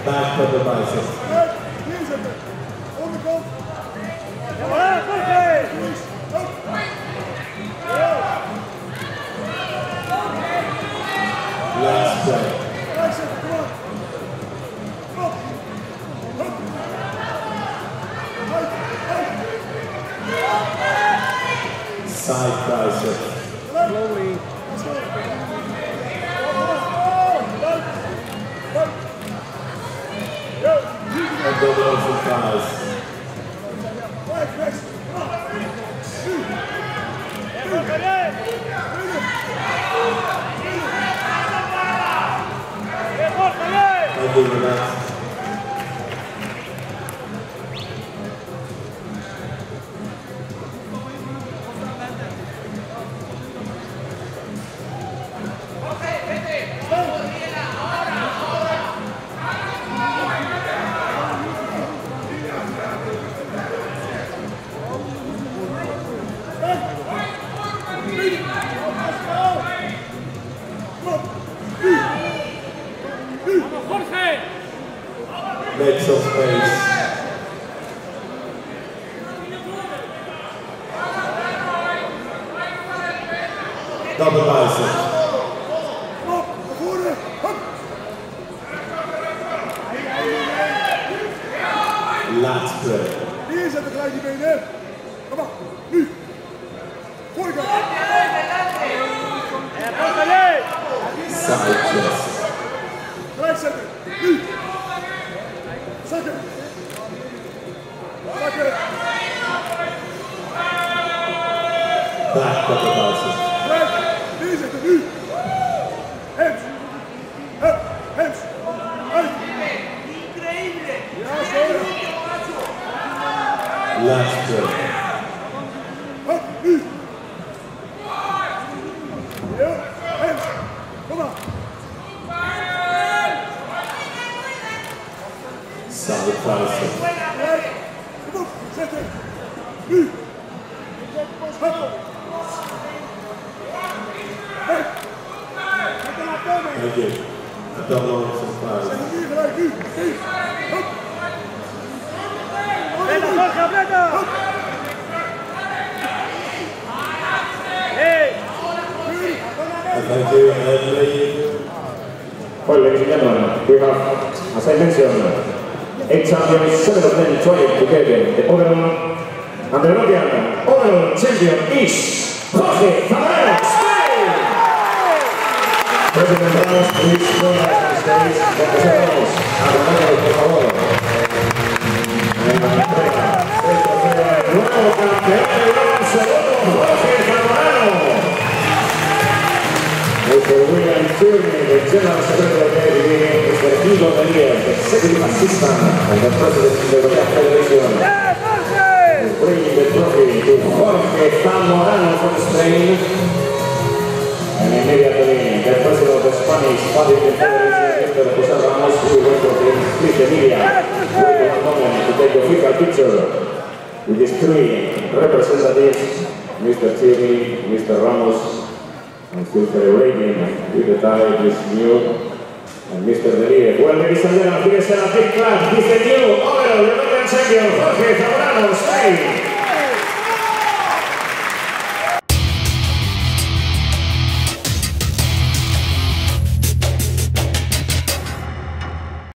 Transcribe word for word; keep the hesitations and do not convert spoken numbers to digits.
Back of the bicep. Last play. Side bicep. Slowly. And double for thighs. And do the next. Make some space. Double bicep. Lat spread. Neerzet gelijk die benen. Kom maar, nu. Voorkant. Side chest. Gelijk zetten. Nu. Zakken. Zakken. Back of the bicep. Gelijk. Neerzetten, nu. Hands. Hup. Hands. Uit. Ja, zo. Lat spread. Hup, nu. Ja, hands. Kom maar. Side bicep. Gelijk. Kom op, zetten. Nu. Hup. Hup. Thank you. Double for thighs. Zet hem hier gelijk, nu. Nu. Hup. Bleda, Jorge, Bleda! Hey! And thank you, and Lee. Well, ladies and gentlemen, we have, as I mentioned, eight champions, seven of them trying together. The overall and the European overall champion is Jorge Zamorano, Spain! President Ramos, please join us on stage. Jorge Ramos, a Ronaldo, por favor. En la entrega, esto será el nuevo campeón de Europa segundo, Jorge Zamorano. Mister William Tierney, the General Secretary of the A B B, Mister Hugo Melier, the Executive Assistant and the President of the European Federation, is bringing the trophy to Jorge Zamorano from Spain. And immediately, the President of the Spanish Bodybuilding Federation, Mister José Ramos, will welcome him. Please, the media, wait one moment to take the official picture with these three representatives, Mister Tierney, Mister Ramos, and still celebrating with the tie is new, and Mister Melier. Well, ladies and gentlemen, here's a big clap. He's the new overall European champion, Jorge Zamorano, Spain.